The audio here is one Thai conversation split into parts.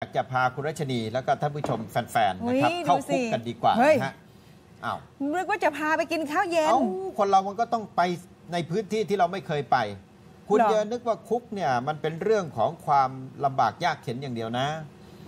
จะพาคุณรัชนีแล้วก็ท่านผู้ชมแฟนๆนะครับเข้าคุกกันดีกว่านะฮะอ้าวเรียกว่าจะพาไปกินข้าวเย็นคนเรามันก็ต้องไปในพื้นที่ที่เราไม่เคยไปคุณอย่านึกว่าคุกเนี่ยมันเป็นเรื่องของความลำบากยากเข็ญอย่างเดียวนะ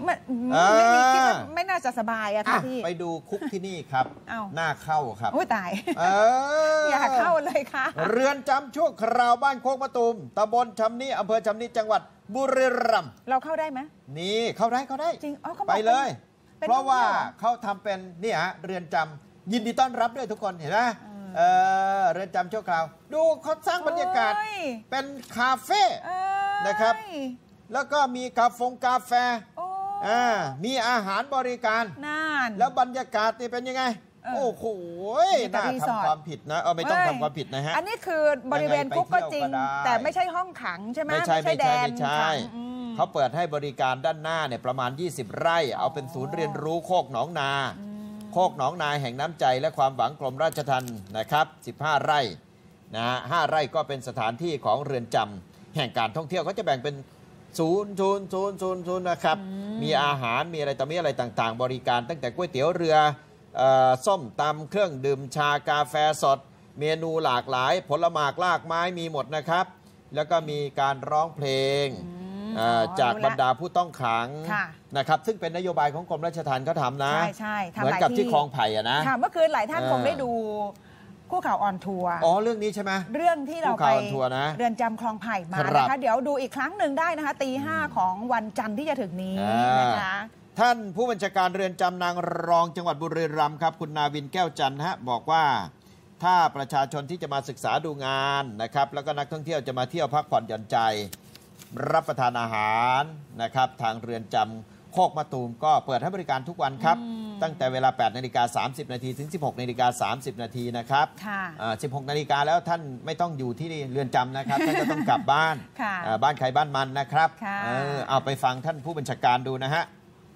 ไม่น่าจะสบายอะค่ะพี่ไปดูคุกที่นี่ครับหน้าเข้าครับตายอยากเข้าเลยค่ะเรือนจำชั่วคราวบ้านโคกมะตูมตำบลชำนิอำเภอชำนิจังหวัดบุรีรัมย์เราเข้าได้ไหมนี่เข้าได้จริงไปเลยเพราะว่าเขาทำเป็นนี่ฮะเรือนจำยินดีต้อนรับด้วยทุกคนเห็นไหมเรือนจำชั่วคราวดูเขาสร้างบรรยากาศเป็นคาเฟ่นะครับแล้วก็มีกาแฟมีอาหารบริการแล้วบรรยากาศนี่เป็นยังไงโอ้โหน่าทำความผิดนะไม่ต้องทำความผิดนะฮะอันนี้คือบริเวณคุกก็จริงแต่ไม่ใช่ห้องขังใช่ไหมไม่ใช่แดนขังเขาเปิดให้บริการด้านหน้าเนี่ยประมาณ20ไร่เอาเป็นศูนย์เรียนรู้โคกหนองนาโคกหนองนาแห่งน้ำใจและความหวังกรมราชทัณฑ์นะครับ15ไร่นะ5ไร่ก็เป็นสถานที่ของเรือนจำแห่งการท่องเที่ยวเขาจะแบ่งเป็นศูนย์นะครับมีอาหารมีอะไรต่อมีอะไรต่างๆบริการตั้งแต่ก๋วยเตี๋ยวเรือส้มตำเครื่องดื่มชากาแฟสดเมนูหลากหลายผลหมากลากไม้มีหมดนะครับแล้วก็มีการร้องเพลงจากบรรดาผู้ต้องขังนะครับซึ่งเป็นนโยบายของกรมราชทัณฑ์เขาทำนะเหมือนกับที่คลองไผ่นะเมื่อคืนหลายท่านคงได้ดูคู่ข่าวออนทัวร์เรื่องนี้ใช่ไหมเรื่องที่เราไปเรือนจำคลองไผ่มานะคะเดี๋ยวดูอีกครั้งหนึ่งได้นะคะตี 5ของวันจันทร์ที่จะถึงนี้นะคะท่านผู้บัญชาการเรือนจำนางรองจังหวัดบุรีรัมย์ครับคุณนาวินแก้วจันทร์ฮะบอกว่าถ้าประชาชนที่จะมาศึกษาดูงานนะครับแล้วก็นักท่องเที่ยวจะมาเที่ยวพักผ่อนหย่อนใจรับประทานอาหารนะครับทางเรือนจำโคกมะตูมก็เปิดให้บริการทุกวันครับตั้งแต่เวลา 8:30 นถึง 16:30 นนะครับ16 นาฬิกาแล้วท่านไม่ต้องอยู่ที่เรือนจำนะครับท่านก็ต้องกลับบ้านบ้านใครบ้านมันนะครับเอาไปฟังท่านผู้บัญชาการดูนะฮะ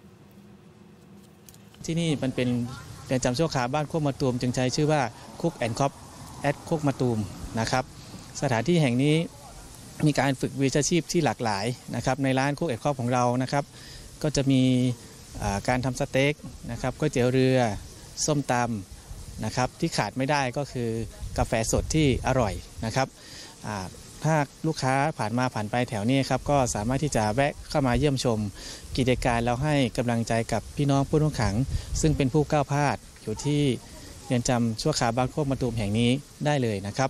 ที่นี่มันเป็นเรือนจำชั่วคราวบ้านโคกมะตูมจึงใช้ชื่อว่าคุกแอนด์คอปแอดโคกมะตูมนะครับสถานที่แห่งนี้มีการฝึกวิชาชีพที่หลากหลายนะครับในร้านคุกแอนด์คอปของเรานะครับก็จะมีการทำสเต็กนะครับก๋วยเตี๋ยวเรือส้มตำนะครับที่ขาดไม่ได้ก็คือกาแฟสดที่อร่อยนะครับถ้าลูกค้าผ่านไปแถวนี้ครับก็สามารถที่จะแวะเข้ามาเยี่ยมชมกิจการแล้วให้กำลังใจกับพี่น้องผู้ต้องขังซึ่งเป็นผู้ก้าวพลาดอยู่ที่เรือนจำชั่วคราวบ้านโคกมะตูมแห่งนี้ได้เลยนะครับ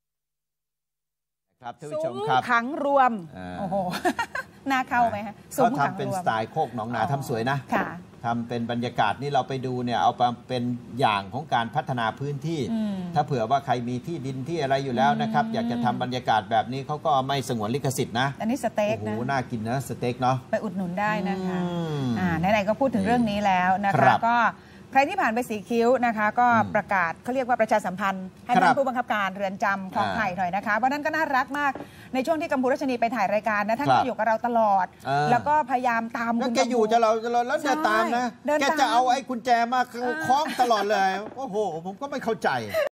ซุ้มขังรวมโอ้โหน่าเข้าไหมฮะเขาทำเป็นสไตล์โคกหนองนาทำสวยนะทำเป็นบรรยากาศนี่เราไปดูเนี่ยเอาเป็นอย่างของการพัฒนาพื้นที่ถ้าเผื่อว่าใครมีที่ดินที่อะไรอยู่แล้วนะครับอยากจะทำบรรยากาศแบบนี้เขาก็ไม่สงวนลิขสิทธิ์นะอันนี้สเต็กนะโอ้โหน่ากินนะสเต็กเนาะไปอุดหนุนได้นะคะไหนๆก็พูดถึงเรื่องนี้แล้วนะคะก็ใครที่ผ่านไปสีคิ้วนะคะก็ประกาศเขาเรียกว่าประชาสัมพันธ์ให้ท่านผู้บังคับการเรือนจำคลองไผ่หน่อยนะคะเพราะนั้นก็น่ารักมากในช่วงที่กัมพูรัชนีไปถ่ายรายการนะท่านก็อยู่กับเราตลอดแล้วก็พยายามตามคุณแกอยู่จะเราแล้วเดินตามนะแกจะเอาไอ้กุญแจมาคล้องตลอดเลยโอ้โหผมก็ไม่เข้าใจ